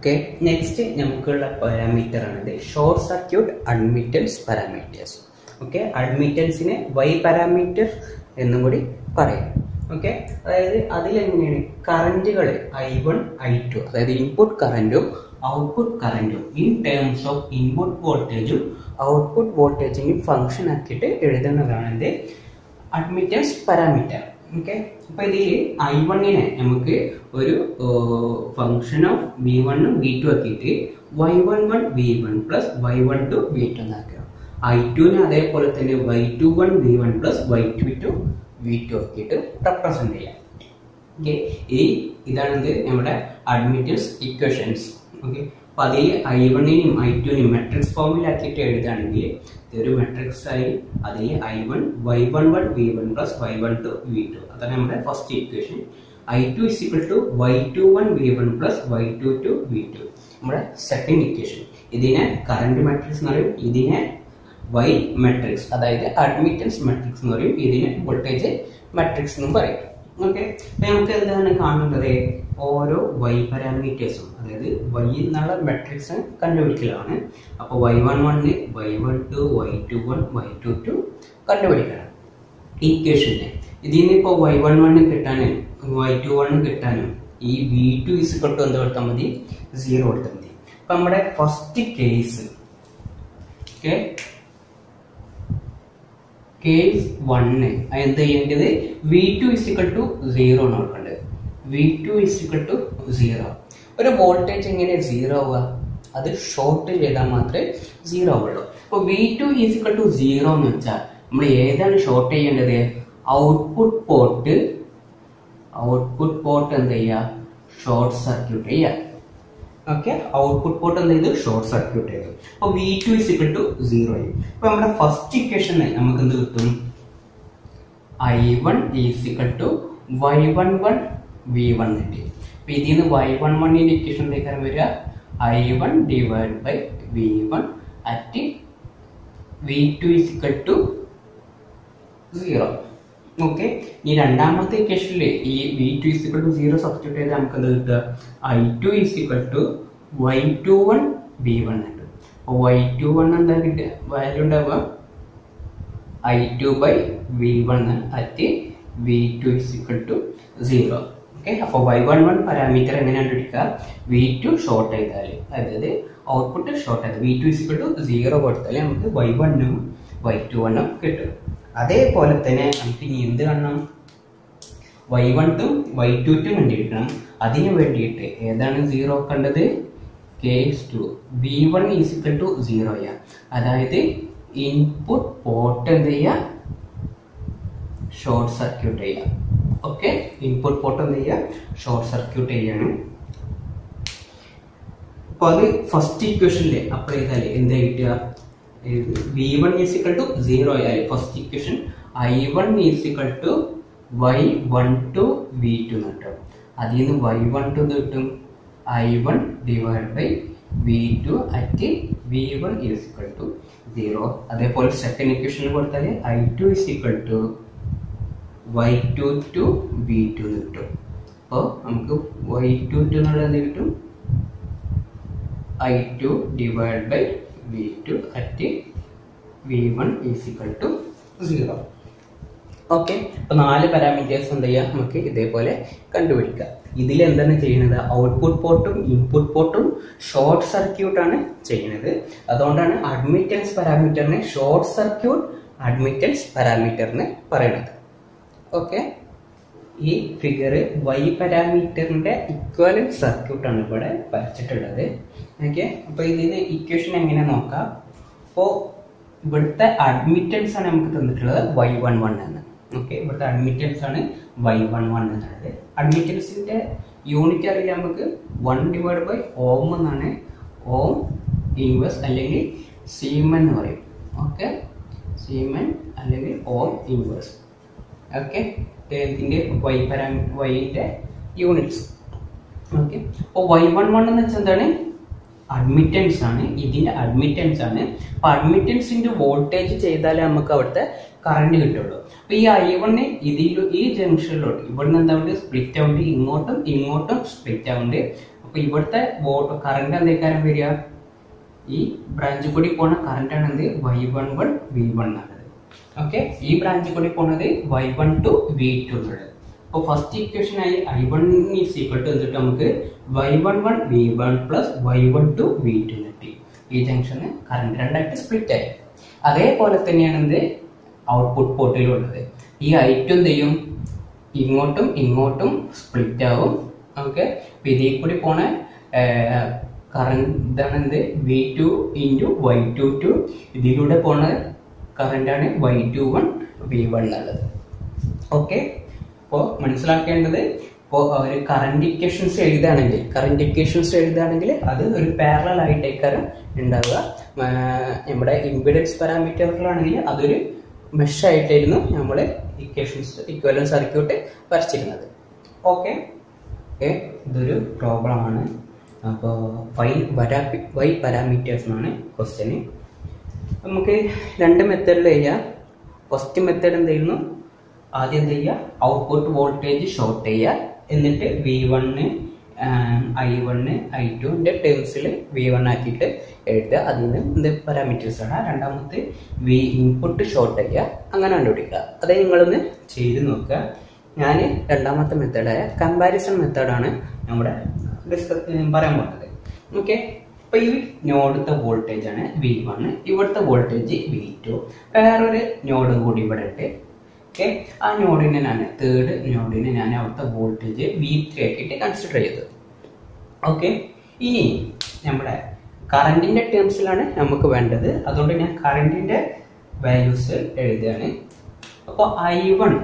Okay, next നമുക്കുള്ള parameter ആണ് short circuit admittance parameters. Okay, അഡ്മിറ്റൻസിനെ വൈ പാരാമീറ്റർ എന്നും കൂടി പറയാം. ഓക്കെ, അതായത് അതിലെങ്ങനെയാണ് കറന്റുകൾ I1 I2, അതായത് ഇൻപുട്ട് കറന്റും ഔട്ട്പുട്ട് കറന്റും ഇൻ ടേംസ് ഓഫ് ഇൻപുട്ട് വോൾട്ടേജും ഔട്ട്പുട്ട് വോൾട്ടേജിനും ഫംഗ്ഷൻ ആക്കിയിട്ട് എഴുതുന്നതാണ് എന്ത് അഡ്മിറ്റൻസ് പാരാമീറ്റർ. ഓക്കെ, അപ്പൊ ഇതിൽ I1നെ നമുക്ക് ഒരു ഫംഗ്ഷൻ ഓഫ് V1ഉം V2 ആക്കിയിട്ട് Y11 V1 plus Y12 V2 എന്നാക്കുക. I2നെ അതേപോലെ തന്നെ Y21 V1 plus Y22 V2 ആക്കിയിട്ട് റെപ്രസെന്റ് ചെയ്യാം. ഓക്കെ, ഇതാണ് നമ്മുടെ അഡ്മിറ്റൻസ് ഇക്വേഷൻസ്. ഓക്കെ, അപ്പൊ അതിൽ I1നെയും I2നെയും മെട്രിക്സ് ഫോമിലാക്കിയിട്ട് എഴുതുകയാണെങ്കിൽ ഇതൊരു മെട്രിക്സ് ആയി അതിൽ I1 Y11 V1 plus Y12 V2 അതാണ് നമ്മുടെ first equation. I2 is equal to Y21 V1 plus Y22 V2 നമ്മുടെ സെക്കൻഡ് ഇക്വേഷൻ. ഇതിനെ കറന്റ് മാട്രിക്സ് എന്ന് പറയും, ഇതിനെ Y മാട്രിക്സ് അതായത് അഡ്മിറ്റൻസ് മാട്രിക്സ് എന്ന് പറയും, ഇതിനെ വോൾട്ടേജ് മാട്രിക്സ് എന്നും പറയും. ഓക്കെ, അപ്പൊ നമുക്ക് എന്താണ് കാണേണ്ടത്, ഓരോ Y പാരാമീറ്റേഴ്സും അതായത് Y എന്നുള്ള മെട്രിക്സ് കണ്ടുപിടിക്കലാണ്. അപ്പൊ Y11 Y12 Y21 Y22 കണ്ടുപിടിക്കണം ഇക്വേഷന്. ഇതിന് ഇപ്പോൾ Y11 കിട്ടാനും Y21 കിട്ടാനും ഈ V2 ഈക്വൽ ടു എന്ത് കൊടുത്താൽ മതി, 0 കൊടുത്താൽ മതി. അപ്പൊ നമ്മുടെ ഫസ്റ്റ് കേസ് കേസ് 1 എന്ത് ചെയ്യേണ്ടത്, V2 ഈക്വൽ ടു 0 ആണ് കൊടുക്കേണ്ടത്. V2 equal to 0. ഒരു വോൾട്ടേജ് എങ്ങനെ 0 ആവുക, അത് ഷോർട്ട് ചെയ്താൽ മാത്രമേ 0 ആവുള്ളൂ. അപ്പൊ V2 ഈക്വൽ ടു 0 എന്ന് വെച്ചാൽ നമ്മൾ ഏതാണ് ഷോർട്ട് ചെയ്യേണ്ടത്, ഔട്ട്പുട്ട് പോർട്ട് എന്ത് ചെയ്യുക, ഷോർട്ട് സർക്യൂട്ട് ചെയ്യുക. ഓക്കെ, ഔട്ട്പുട്ട് പോർട്ട് എന്ത് ചെയ്തു, ഷോർട്ട് സർക്യൂട്ട് ചെയ്തു. അപ്പൊ V2 ഈക്വൽ ടു 0 ആയി. അപ്പൊ നമ്മുടെ ഫസ്റ്റ് ഇക്വേഷൻ നമുക്ക് എന്ത് കിട്ടും, I1 equal to Y11 V1 കിട്ടി. അപ്പൊ ഇതിൽ നിന്ന് Y11 ഇക്വേഷനിലേക്ക് വരിക I1 divide by V1 at V2 equal to 0. Okay, ഈ രണ്ടാമത്തെ ഇക്വേഷനിൽ ഈ V2 ഈക്വൽ ടു 0 സബ്സ്റ്റിറ്റ്യൂട്ട് ചെയ്താൽ നമുക്ക് എന്ത് കിട്ടുക, I2 equal to Y21 V1 കിട്ടും. അപ്പോൾ Y21 എന്താ കിട്ടുക, വാല്യൂ ഉണ്ടാവുക I2 by V1 at V2 equal to 0. Okay, അപ്പോൾ Y11 പാരാമീറ്റർ എങ്ങനെയാണ് എടുക്കുക, V2 ഷോർട്ട് ചെയ്താൽ അതായത് ഔട്ട്പുട്ട് ഷോർട്ട് ചെയ്ത് V2 ഈക്വൽ ടു 0 കൊടുത്താൽ നമുക്ക് Y1ഉം Y21ഉം കിട്ടും. അതേപോലെ തന്നെ നമുക്ക് ഇനി എന്ത് കാണണം, Y1 Y2 കണ്ടുപിടിക്കണം. അതിന് വേണ്ടിയിട്ട് ഏതാണ് 0 കണ്ടത്, കേസ് 2 V1 ഈക്വൽ ടു 0 ചെയ്യാം. അതായത് ഇൻപുട്ട് പോർട്ട് എന്ത് ചെയ്യുക, ഷോർട്ട് സർക്യൂട്ട് ചെയ്യാം. ഓക്കെ, ഇൻപുട്ട് പോർട്ട് എന്ത് ചെയ്യുക, ഷോർട്ട് സർക്യൂട്ട് ചെയ്യാണ്. അപ്പൊ അത് ഫസ്റ്റ് ഇക്വേഷനിൽ അപ്ലൈ ചെയ്താൽ എന്താ കിട്ടുക, V1 ഈക്വൽ ടു 0 ആയാൽ first equation I1 equal to Y12 V2 കിട്ടും. അതിൽ നിന്ന് Y12 കിട്ടും I1 divide by V2 at V1 equal to 0. അതേപോലെ സെക്കൻഡ് ഇക്വേഷൻ കൊടുത്താൽ I2 equal to Y22 V2 കിട്ടും. അപ്പോൾ നമുക്ക് Y22 എന്നുള്ളത് എന്ത് കിട്ടും, I2 divide by V2 at V1 equal to 0. Okay, അപ്പൊ 4 പാരാമീറ്റേഴ്സ് എന്ത് ചെയ്യാം, നമുക്ക് ഇതേപോലെ കണ്ടുപിടിക്കാം. ഇതിൽ എന്താണ് ചെയ്യുന്നത്, ഔട്ട്പുട്ട് പോർട്ടും ഇൻപുട്ട് പോർട്ടും ഷോർട്ട് സർക്യൂട്ട് ആണ് ചെയ്യുന്നത്. അതുകൊണ്ടാണ് അഡ്മിറ്റൻസ് പാരാമീറ്ററിനെ ഷോർട്ട് സർക്യൂട്ട് അഡ്മിറ്റൻസ് പാരാമീറ്ററിന് പറയുന്നത്. ഓക്കെ, ഈ ഫിഗർ Y പാരാമീറ്ററിന്റെ ഇക്വലന്റ് സർക്യൂട്ട് ആണ് ഇവിടെ വരച്ചിട്ടുള്ളത്. ഓക്കെ, അപ്പൊ ഇതിന് ഇക്വേഷൻ എങ്ങനെ നോക്കാം. അപ്പോൾ ഇവിടുത്തെ അഡ്മിറ്റൻസ് ആണ് നമുക്ക് തന്നിട്ടുള്ളത് Y11 എന്ന്. ഓക്കെ, ഇവിടുത്തെ അഡ്മിറ്റൻസ് ആണ് Y11 എന്നുള്ളത്. അഡ്മിറ്റൻസിന്റെ യൂണിറ്റ് അറിയില്ല നമുക്ക്, 1 ഡിവൈഡ് ബൈ ഓം എന്നാണ്. ഓം ഇൻവേഴ്സ് അല്ലെങ്കിൽ സീമൻ എന്ന് പറയും. ഓക്കെ, സീമൻ അല്ലെങ്കിൽ ഓം ഇൻവേഴ്സ്. ഓക്കെ, ഇതിന്റെ Yന്റെ യൂണിറ്റ്സ്. ഓക്കെ, അപ്പോൾ Y11 എന്ന് വെച്ചാൽ എന്താണ്, അഡ്മിറ്റൻസ് ആണ്. ഇതിന്റെ അഡ്മിറ്റൻസ് ആണ്. അപ്പൊ അഡ്മിറ്റൻസിന്റെ വോൾട്ടേജ് ചെയ്താലേ നമുക്ക് അവിടുത്തെ കറന്റ് കിട്ടുള്ളൂ. അപ്പൊ ഈ I1 ഇതിൽ ഈ ജംഗ്ഷനിലോട്ട് ഇവിടുന്ന് എന്താ സ്പ്ലിറ്റ് ആവുന്നുണ്ട്, ഇങ്ങോട്ടും ഇങ്ങോട്ടും സ്പ്ലിറ്റ് ആവുന്നുണ്ട്. അപ്പോൾ ഇവിടുത്തെ കറണ്ട് എന്തായിക്കാരം വരിക, ഈ ബ്രാഞ്ചിൽ കൂടി പോണ കറണ്ട് ആണ് എന്ത് y11 v1 എന്നുള്ളത്. ഓക്കെ, ഈ ബ്രാഞ്ചിൽ കൂടി പോണത് y12 v2 എന്നുള്ളത്. അപ്പോൾ ഫസ്റ്റ് ഇക്വേഷൻ ആയി i1 ഈസ് ഈക്വൽ ടു എന്നിട്ട് നമുക്ക് y11 v1 plus y12 v2 കിട്ടി. ഈ ജംഗ്ഷന് കറണ്ട് രണ്ടായിട്ട് സ്പ്ലിറ്റ് ആയി. അതേപോലെ തന്നെയാണ് എന്ത് ഔട്ട്പുട്ട് പോർട്ടിലുള്ളത്. ഈ i2 എന്ത് ചെയ്യും, ഇങ്ങോട്ടും ഇങ്ങോട്ടും സ്പ്ലിറ്റ് ആവും. ഓക്കെ, ഇതിൽ കൂടി പോണ കറണ്ട് ഇതാണ് എന്ത് v2 ഇൻറ്റു y22, ഇതിലൂടെ പോണ കറണ്ടാണ് y21 v1 എന്നുള്ളത്. ഓക്കെ, അപ്പോൾ മനസ്സിലാക്കേണ്ടത്, ഇപ്പോൾ ഒരു കറണ്ട് ഇക്വേഷൻസ് എഴുതുകയാണെങ്കിൽ അത് ഒരു പാരലൽ ആയിട്ടേക്കാരം ഉണ്ടാവുക. നമ്മുടെ ഇമ്പിഡൻസ് പാരാമീറ്ററുകളാണെങ്കിൽ അതൊരു മെഷ് ആയിട്ടായിരുന്നു നമ്മൾ ഇക്വലന്റ് സർക്യൂട്ട് വരച്ചിരുന്നത്. ഓക്കെ, ഇതൊരു പ്രോബ്ലം ആണ്. അപ്പോൾ y പാരാമീറ്റേഴ്സ് എന്നാണ് ക്വസ്റ്റ്യന്. നമുക്ക് രണ്ട് മെത്തേഡിൽ ചെയ്യാം. ഫസ്റ്റ് മെത്തേഡ് എന്തായിരുന്നു, ആദ്യം എന്ത് ചെയ്യുക, ഔട്ട്പുട്ട് വോൾട്ടേജ് ഷോർട്ട് ചെയ്യുക, എന്നിട്ട് v1 i1 i2ന്റെ ടേംസിൽ v1 ആക്കിയിട്ട് എഴുതുക. അതിൽ നിന്ന് എന്ത് പാരാമീറ്റേഴ്സ് ആണ്. രണ്ടാമത്തെ ഇൻപുട്ട് ഷോർട്ട് ചെയ്യുക, അങ്ങനെ കണ്ടുപിടിക്കുക. അത് നിങ്ങളൊന്ന് ചെയ്ത് നോക്കുക. ഞാൻ രണ്ടാമത്തെ മെത്തേഡായ കമ്പാരിസൺ മെത്തേഡാണ് നമ്മുടെ പറയാൻ പോകുന്നത്. ഓക്കെ, അപ്പൊ ഈ നോഡത്തെ വോൾട്ടേജ് ആണ് v1, ഇവിടുത്തെ വോൾട്ടേജ് v2, വേറൊരു നോഡ് കൂടി ഇവിടെ ഉണ്ട്. ഓക്കെ, ആ നോഡിനെ തേർഡ് നോഡിനെ ഞാൻ അവിടുത്തെ വോൾട്ടേജ് v3 ആക്കിയിട്ട് കൺസിഡർ ചെയ്തത്. ഓക്കെ, ഇനി നമ്മുടെ കറണ്ടിന്റെ ടേംസിലാണ് നമുക്ക് വേണ്ടത്. അതുകൊണ്ട് ഞാൻ കറണ്ടിന്റെ വാല്യൂസ് എഴുതുകയാണ്. അപ്പോൾ i1,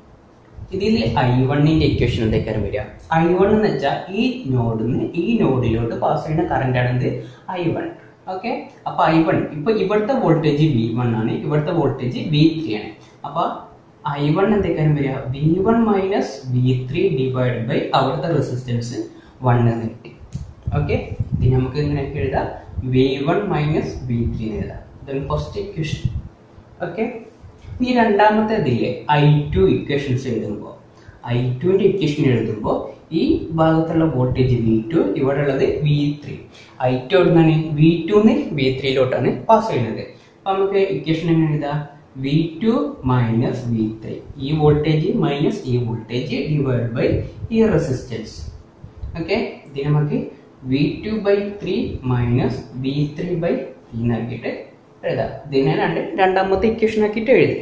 ഇതിൽ i1ന്റെ ഇക്വേഷൻ എന്തായിരിക്കും വരിക, i1 എന്ന് വെച്ചാൽ ഈ നോഡിന്ന് ഈ നോഡിലോട്ട് പാസ് ചെയ്യുന്ന കറണ്ട് ആണെന്ത് i1. ഓക്കെ, അപ്പൊ i1 ഇപ്പൊ ഇവിടുത്തെ വോൾട്ടേജ് v1 ആണ്, ഇവിടുത്തെ വോൾട്ടേജ് v3 ആണ്. അപ്പൊ i1 എന്തായിരിക്കും വരിക, v1 minus v3 divide by അവിടുത്തെ റെസിസ്റ്റൻസ് 1 എന്ന് കിട്ടി. ഓക്കെ, ഇത് നമുക്ക് ഇങ്ങനെ എഴുതാം, v1 മൈനസ് v3 എഴുതാം. ഇതാണ് ഫസ്റ്റ് ഇക്വേഷൻ. ഓക്കെ, ഈ രണ്ടാമത്തെ ഇതിലെ i2 ഇക്വേഷൻസ് എഴുതുമ്പോൾ, i2ന്റെ ഇക്വേഷൻ എഴുതുമ്പോൾ ഈ ഭാഗത്തുള്ള വോൾട്ടേജ് v2, ഇവിടെ ഉള്ളത് v3. i2 എവിടുന്നാണ്, v2ന്ന് v3ലോട്ടാണ് പാസ് ചെയ്യുന്നത്. അപ്പൊ നമുക്ക് ഇക്വേഷൻ എങ്ങനെ എഴുതാം, v2 മൈനസ് v3, ഈ വോൾട്ടേജ് മൈനസ് ഈ വോൾട്ടേജ് ഡിവൈഡ് ബൈ ഈ റെസിസ്റ്റൻസ്. ഓക്കെ, ഇത് നമുക്ക് v2/3 മൈനസ് v3/3 ആക്കിയിട്ട് എഴുതാം. ഇതിനെ രണ്ടാമത്തെ ഇക്വേഷൻ ആക്കിയിട്ട് എഴുതി.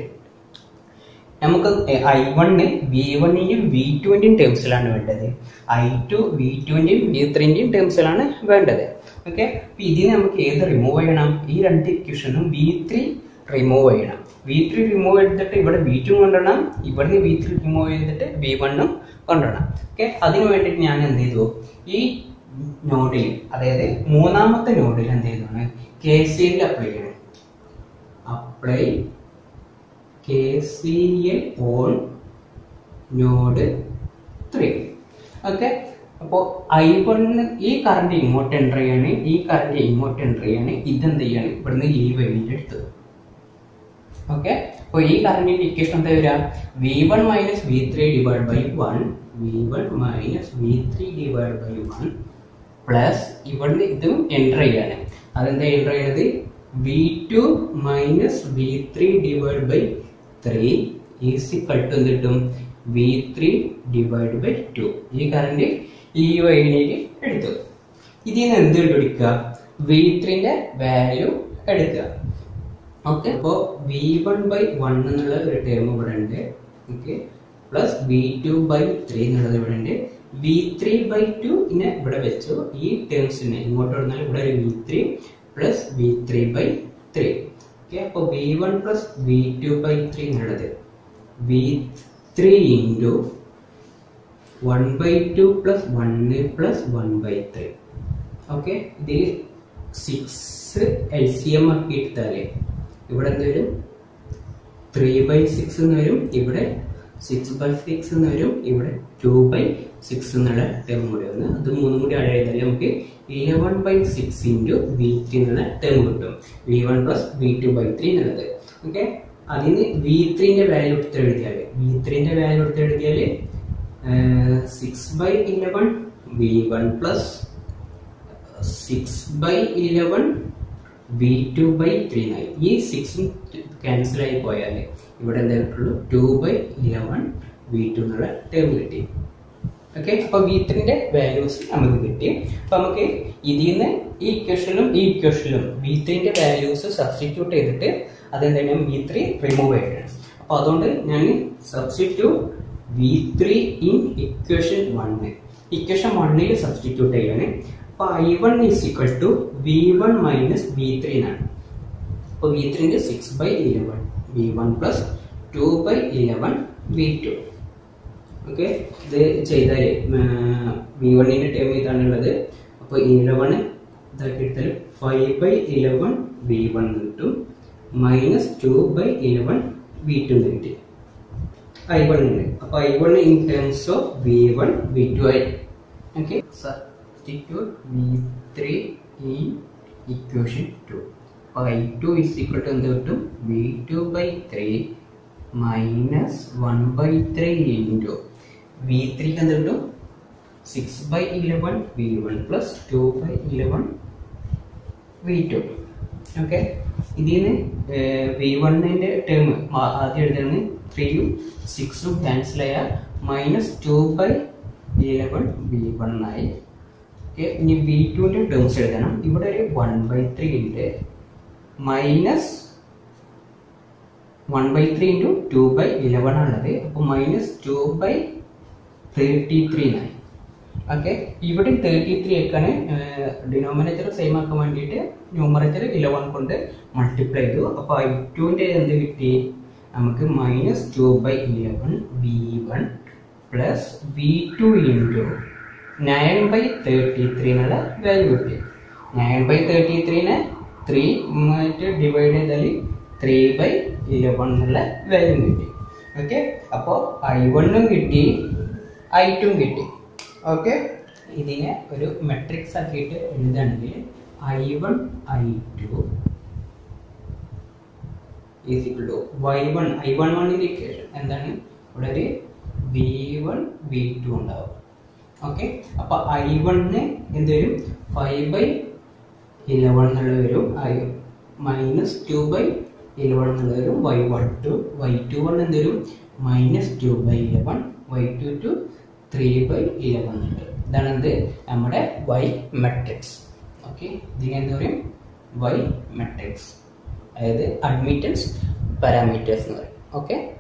നമുക്ക് i1 v1ന്റെയും v2ന്റെയും ടേംസിലാണ് വേണ്ടത്, i2 v2ന്റെയും v3ന്റെയും ടേംസിലാണ് വേണ്ടത്. ഓക്കെ, അപ്പൊ ഇതിന് നമുക്ക് ഏത് റിമൂവ് ചെയ്യണം, ഈ രണ്ട് ഇക്വേഷനും v3 റിമൂവ് ചെയ്യണം. v3 റിമൂവ് ചെയ്തിട്ട് ഇവിടെ v2 കൊണ്ടുവരണം, ഇവിടുന്ന് v3 റിമൂവ് ചെയ്തിട്ട് v1 കൊണ്ടുവരണം. ഓക്കെ, അതിനു വേണ്ടിയിട്ട് ഞാൻ എന്ത് ചെയ്തു, ഈ നോഡിൽ, അതായത് മൂന്നാമത്തെ നോഡിൽ എന്ത് ചെയ്താണ്, KCL അപ്ലൈ ചെയ്യണം. Apply KCL on node 3. Okay, അപ്പോൾ i1 ഈ കറണ്ട് ഇങ്ങോട്ട് എൻ്റർ ചെയ്യാണ്, ഈ കറണ്ട് ഇങ്ങോട്ട് എൻ്റർ ചെയ്യാണ്, ഇതെന്ത് ചെയ്യാണ്, ഇവിടുന്ന് ഈ വഴിയിൽ എടുത്തത്. ഓക്കെ, അപ്പോൾ ഈ കറണ്ടിന്റെ ഇക്വേഷൻ എന്താ വരിക, v1 minus v3 divide by 1, v1 minus v3 divide by 1 plus ഇവിടുന്ന് ഇതും എൻ്റർ ചെയ്യാണ്. അതെന്താ എൻ്റർ ചെയ്യുന്നത്, v2 minus v3 divide by 3 is equal to എന്ത് കിട്ടും, v3 ഡിവൈഡ് ബൈ 2. ഈ കറണ്ട് ഈ വഴിയിലേക്ക് എടുത്തു. ഇതിൽ നിന്ന് എന്ത് കണ്ടുപിടിക്കുക, v3ന്റെ വാല്യൂ എടുക്കുക. ഓക്കെ, അപ്പോൾ v1/1 എന്നുള്ള ഒരു ടേം ഇവിടെ ഉണ്ട്. ഓക്കെ, പ്ലസ് v2/3 എന്നുള്ളത് ഇവിടെ ഉണ്ട്. v3/2 ഇവിടെ വെച്ചു. ഈ ടേംസിനെ ഇങ്ങോട്ട് വന്നാൽ ഇവിടെ ഒരു v3 പ്ലസ് v3/3. ഓക്കെ, അപ്പോൾ v1 പ്ലസ് v2/3 എന്നുള്ളത് v3 into 1/2 plus 1 plus 1/3. Okay, ഇതിൽ 6 LCM ആക്കി എടുത്താലേ ഇവിടെ എന്ത് വരും, 3/6 എന്ന് വരും, ഇവിടെ 6/6 എന്ന് വരും, ഇവിടെ 2/6 എന്നുള്ള ടേം കൂടി വന്ന് അത് മൂന്നും കൂടി അഴയതാൽ നമുക്ക് 11/6 ഇൻറ്റു v3 എന്നുള്ള ടേം കിട്ടും, v1 പ്ലസ് v2/3 എന്നുള്ളത്. ഓക്കെ, അതിന് v3ന്റെ വാല്യൂ എടുത്ത് എഴുതിയാൽ 6/11 v1 പ്ലസ് 6/11 v2/3 ആയി. ഈ 6 ക്യാൻസൽ ആയി പോയാൽ ഇവിടെ എന്താ കിട്ടുള്ളൂ? 2/11 v2 എന്നുള്ള ടേം കിട്ടി. ഓക്കെ, അപ്പൊ v3ന്റെ വാല്യൂസ് നമുക്ക് കിട്ടി. അപ്പൊ നമുക്ക് ഇതിൽ നിന്ന് ഈ ഇക്വേഷനിലും v3ന്റെ വാല്യൂസ് സബ്സ്റ്റിറ്റ്യൂട്ട് ചെയ്തിട്ട് അതെന്താണ് v3 റിമൂവ് ചെയ്യണം. അപ്പൊ അതുകൊണ്ട് ഞാൻ substitute v3 in equation 1. Equation 1ൽ സബ്സ്റ്റിറ്റ്യൂട്ട് ചെയ്യാണ്. അപ്പൊ i1 is equal to v1 minus v3 എന്നാണ്. അപ്പൊ v3 6/11 v1 plus 2/11 v2. Okay, ഇത് ചെയ്താൽ v1ന്റെ ടേം ഇതാണുള്ളത്. അപ്പൊ 11 ഇതാക്കി എടുത്താൽ 5/11 v1 കിട്ടും മൈനസ് 2/11 v2 കിട്ടി. i1 ഉണ്ട്. അപ്പൊ i1 in terms of v1 v2 ആയി. Okay, substitute v3 in equation 2. അപ്പൊ i2 is equal to എന്ത് കിട്ടും? v2/3 minus 1/3 into v3 എന്ത് കിട്ടും? 6/11 v1 plus 2/11 v2. ഓക്കെ, ഇതിന് v1ന്റെ ടേം ആദ്യം എഴുതുന്നത് 3ഉം 6ഉം ക്യാൻസൽ ആയ മൈനസ് 2/11 v1 ആയി. ഓക്കെ, ഇനി v2ന്റെ ടേംസ് എഴുതണം. ഇവിടെ ഒരു 1/3 ഉണ്ട് മൈനസ് 1/3 into 2/11 ആണുള്ളത്. അപ്പോൾ മൈനസ് 2/33 ആയി. ഓക്കെ, ഇവിടെ 33 ആക്കാണ് ഡിനോമിനേറ്റർ സെയിം ആക്കാൻ വേണ്ടിയിട്ട് ന്യൂമറേറ്റർ 11 കൊണ്ട് മൾട്ടിപ്ലൈ ചെയ്തു. അപ്പോൾ i2ന്റെ എന്ത് കിട്ടി നമുക്ക്? Minus 2/11 v1 plus v2 into 9/33 എന്നുള്ള വാല്യൂ കിട്ടി. 9/33നെ 3 ഡിവൈഡ് ചെയ്താൽ 3/11 എന്നുള്ള വാല്യൂ കിട്ടി. ഓക്കെ, അപ്പോൾ i1ഉം കിട്ടി i2ഉം കിട്ടി. ഓക്കെ, ഇതിനെ ഒരു മെട്രിക്സ് ആക്കിയിട്ട് എഴുതുകയാണെങ്കിൽ i1 i2 is equal to y1 i11ന്റെ ഇക്വേഷൻ എന്താണ്? ഇവിടെ ഒരു v1 v2 ഉണ്ടാവും. ഓക്കെ, അപ്പൊ i1ന് എന്ത് വരും? 5/11 എന്നുള്ള വരും, മൈനസ് 2/11 എന്നുള്ള വരും. y21 എന്ത് വരും? മൈനസ് 2/11 y22 3/11 ഉണ്ട്. ഇതാണ് എന്ത്? നമ്മുടെ y മെട്രിക്സ്. ഓക്കെ, ഇതിനെ എന്ത് പറയും? y മെട്രിക്സ്, അതായത് അഡ്മിറ്റൻസ് പാരാമീറ്റേഴ്സ് എന്ന് പറയും. ഓക്കെ.